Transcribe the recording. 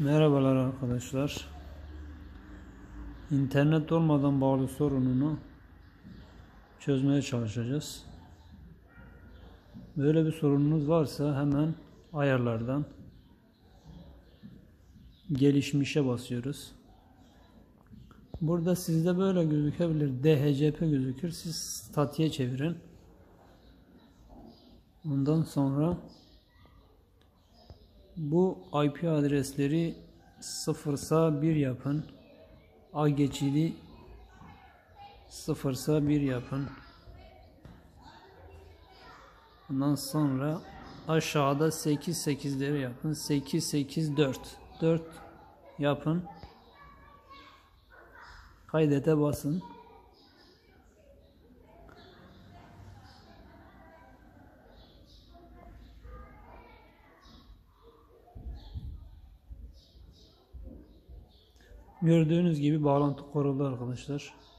Merhabalar arkadaşlar. İnternet olmadan bağlı sorununu çözmeye çalışacağız. Böyle bir sorununuz varsa hemen ayarlardan gelişmişe basıyoruz. Burada sizde böyle gözükebilir. DHCP gözükür. Siz statiğe çevirin. Ondan sonra bu IP adresleri 0'sa 1 yapın. A geçidi 0'sa 1 yapın. Ondan sonra aşağıda 8-8'leri yapın. 8-8-4 4 yapın. Kaydete basın. Gördüğünüz gibi bağlantı kuruldu arkadaşlar.